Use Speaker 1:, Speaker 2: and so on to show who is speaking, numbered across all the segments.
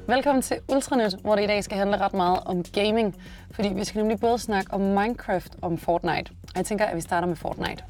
Speaker 1: Velkommen til Ultranyt, hvor det i dag skal handle ret meget om gaming. Fordi vi skal nemlig både snakke om Minecraft og om Fortnite. Og jeg tænker, at vi starter med Fortnite.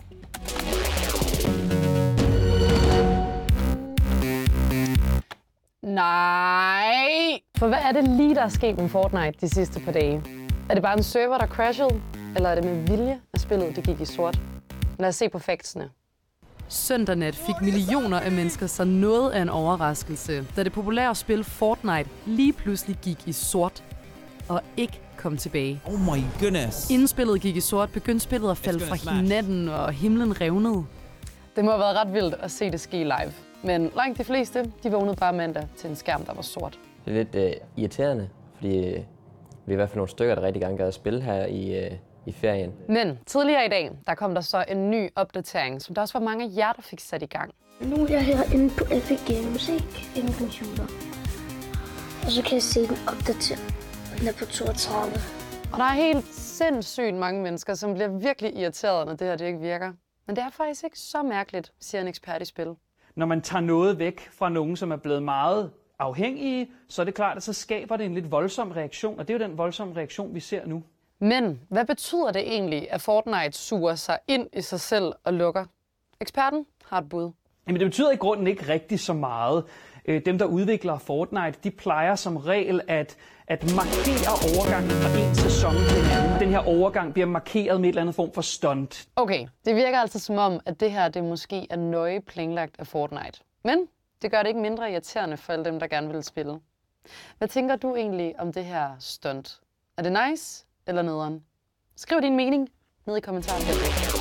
Speaker 1: Nej! For hvad er det lige, der er sket med Fortnite de sidste par dage? Er det bare en server, der crashede? Eller er det med vilje, at spillet det gik i sort? Lad os se på factsene. Søndag nat fik millioner af mennesker sig noget af en overraskelse, da det populære spil Fortnite lige pludselig gik i sort og ikke kom tilbage.
Speaker 2: Oh my goodness.
Speaker 1: Inden spillet gik i sort, begyndte spillet at falde fra hinanden, og himlen revnede. Det må have været ret vildt at se det ske live. Men langt de fleste, de vågnede bare mandag til en skærm, der var sort.
Speaker 3: Det er lidt irriterende, fordi vi er i hvert fald nogle stykker, der rigtig gerne gad at spille her i ferien.
Speaker 1: Men tidligere i dag, der kom der så en ny opdatering, som der også var mange af jer, der fik sat i gang.
Speaker 4: Nu er jeg herinde på Epic Games, ikke? En computer. Og så kan jeg se den opdateret. Den er på 32.
Speaker 1: Og der er helt sindssygt mange mennesker, som bliver virkelig irriteret, når det her det ikke virker. Men det er faktisk ikke så mærkeligt, siger en ekspert i spil.
Speaker 5: Når man tager noget væk fra nogen, som er blevet meget afhængige, så er det klart, at så skaber det en lidt voldsom reaktion. Og det er jo den voldsomme reaktion, vi ser nu.
Speaker 1: Men hvad betyder det egentlig, at Fortnite suger sig ind i sig selv og lukker? Eksperten har et bud.
Speaker 5: Jamen det betyder i grunden ikke rigtig så meget. Dem, der udvikler Fortnite, de plejer som regel at markere overgangen fra en sæson til en anden. Den her overgang bliver markeret med et eller andet form for stunt.
Speaker 1: Okay, det virker altså som om, at det her det måske er nøje planlagt af Fortnite. Men det gør det ikke mindre irriterende for alle dem, der gerne vil spille. Hvad tænker du egentlig om det her stunt? Er det nice eller nederen? Skriv din mening ned i kommentarfeltet.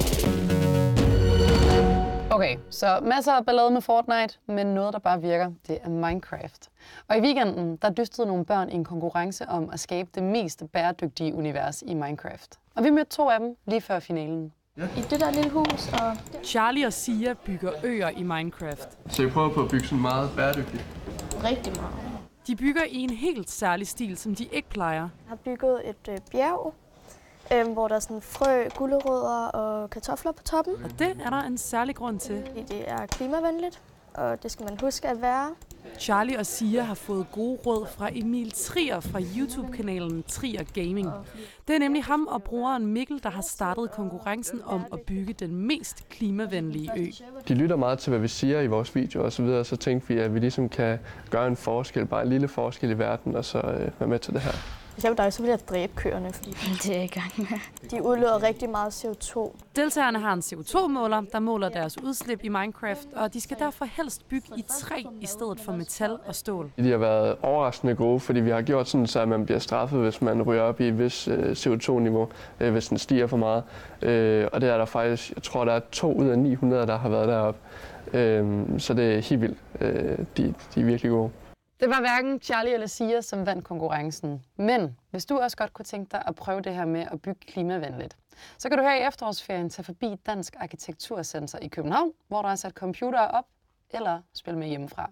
Speaker 1: Okay, så masser af ballade med Fortnite, men noget, der bare virker, det er Minecraft. Og i weekenden, der dystede nogle børn i en konkurrence om at skabe det mest bæredygtige univers i Minecraft. Og vi mødte 2 af dem lige før finalen.
Speaker 4: I det der lille hus og...
Speaker 1: Charlie og Sia bygger øer i Minecraft.
Speaker 6: Så jeg prøver på at bygge sådan meget bæredygtigt.
Speaker 4: Rigtig meget.
Speaker 1: De bygger i en helt særlig stil, som de ikke plejer.
Speaker 7: Jeg har bygget et bjerg, hvor der er sådan frø, gulerødder og kartofler på toppen.
Speaker 1: Og det er der en særlig grund til.
Speaker 7: Fordi det er klimavenligt, og det skal man huske at være.
Speaker 1: Charlie og Sia har fået gode råd fra Emil Trier fra YouTube-kanalen Trier Gaming. Det er nemlig ham og brugeren Mikkel, der har startet konkurrencen om at bygge den mest klimavenlige ø.
Speaker 6: De lytter meget til, hvad vi siger i vores videoer og så videre, så tænkte vi, at vi ligesom kan gøre en forskel, bare en lille forskel i verden, og så være med til det her.
Speaker 7: Hvis jeg var dig, så ville jeg dræbe køerne, fordi
Speaker 4: Det er jeg i gang med.
Speaker 7: de udleder rigtig meget CO2.
Speaker 1: Deltagerne har en CO2-måler, der måler deres udslip i Minecraft, og de skal derfor helst bygge i træ i stedet for metal og stål.
Speaker 6: De har været overraskende gode, fordi vi har gjort sådan, så man bliver straffet, hvis man ryger op i et vis CO2-niveau, hvis den stiger for meget. Og det er der faktisk, jeg tror, der er 2 ud af 900, der har været deroppe. Så det er helt vildt. De er virkelig gode.
Speaker 1: Det var hverken Charlie eller Sia, som vandt konkurrencen. Men hvis du også godt kunne tænke dig at prøve det her med at bygge klimavenligt, så kan du her i efterårsferien tage forbi Dansk Arkitekturcenter i København, hvor der er sat computere op eller spille med hjemmefra.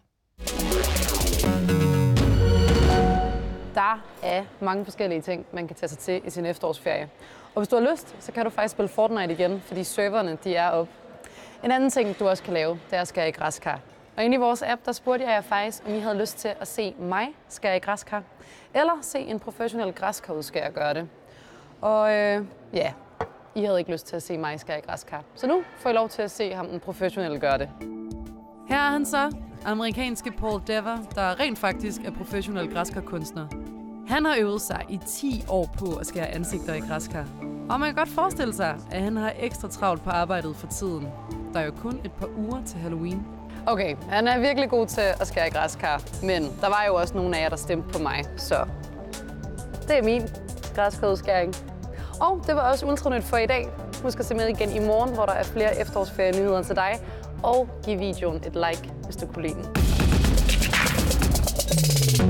Speaker 1: Der er mange forskellige ting, man kan tage sig til i sin efterårsferie. Og hvis du har lyst, så kan du faktisk spille Fortnite igen, fordi serverne de er op. En anden ting, du også kan lave, det er at skære i græskar. Og inde i vores app, der spurgte jeg jer faktisk, om I havde lyst til at se mig skære i græskar, eller se en professionel græskarudskærer gøre det. Og ja, I havde ikke lyst til at se mig skære i græskar. Så nu får I lov til at se ham, den professionelle, gøre det. Her er han så, amerikanske Paul Dever, der rent faktisk er professionel græskarkunstner. Han har øvet sig i 10 år på at skære ansigter i græskar. Og man kan godt forestille sig, at han har ekstra travlt på arbejdet for tiden. Der er jo kun et par uger til Halloween. Okay, han er virkelig god til at skære i græskar, men der var jo også nogle af jer, der stemte på mig, så det er min græskarudskæring. Og det var også Ultranyt for i dag. Husk at se med igen i morgen, hvor der er flere efterårsferienyheder til dig, og giv videoen et like, hvis du kunne lide den.